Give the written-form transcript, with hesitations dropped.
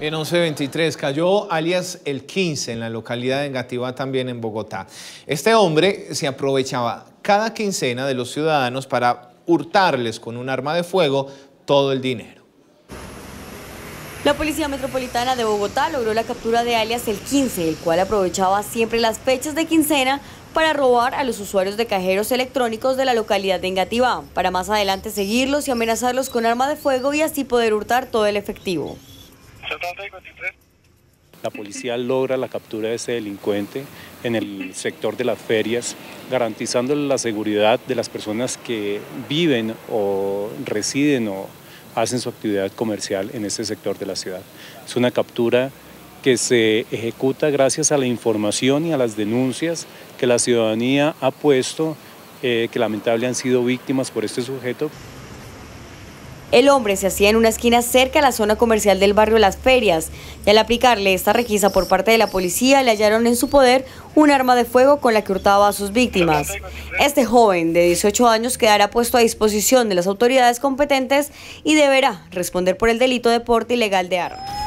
En 11:23 cayó alias El 15 en la localidad de Engativá, también en Bogotá. Este hombre se aprovechaba cada quincena de los ciudadanos para hurtarles con un arma de fuego todo el dinero. La Policía Metropolitana de Bogotá logró la captura de alias El 15, el cual aprovechaba siempre las fechas de quincena para robar a los usuarios de cajeros electrónicos de la localidad de Engativá, para más adelante seguirlos y amenazarlos con arma de fuego y así poder hurtar todo el efectivo. La policía logra la captura de ese delincuente en el sector de las ferias, garantizando la seguridad de las personas que viven o residen o hacen su actividad comercial en ese sector de la ciudad. Es una captura que se ejecuta gracias a la información y a las denuncias que la ciudadanía ha puesto, que lamentablemente han sido víctimas por este sujeto. El hombre se hacía en una esquina cerca a la zona comercial del barrio Las Ferias, y al aplicarle esta requisa por parte de la policía le hallaron en su poder un arma de fuego con la que hurtaba a sus víctimas. Este joven de 18 años quedará puesto a disposición de las autoridades competentes y deberá responder por el delito de porte ilegal de armas.